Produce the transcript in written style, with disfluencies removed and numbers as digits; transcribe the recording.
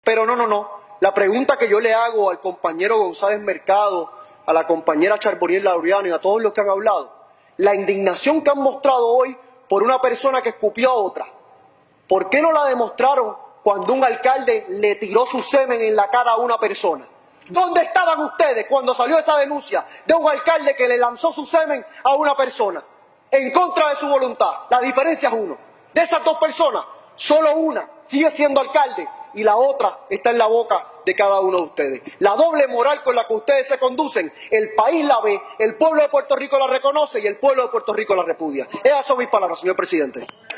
Pero no. La pregunta que yo le hago al compañero González Mercado, a la compañera Charboniel Laureano y a todos los que han hablado, la indignación que han mostrado hoy por una persona que escupió a otra, ¿por qué no la demostraron cuando un alcalde le tiró su semen en la cara a una persona? ¿Dónde estaban ustedes cuando salió esa denuncia de un alcalde que le lanzó su semen a una persona en contra de su voluntad? La diferencia es uno. De esas dos personas, solo una sigue siendo alcalde y la otra está en la boca de cada uno de ustedes. La doble moral con la que ustedes se conducen, el país la ve, el pueblo de Puerto Rico la reconoce y el pueblo de Puerto Rico la repudia. Esas son mis palabras, señor presidente.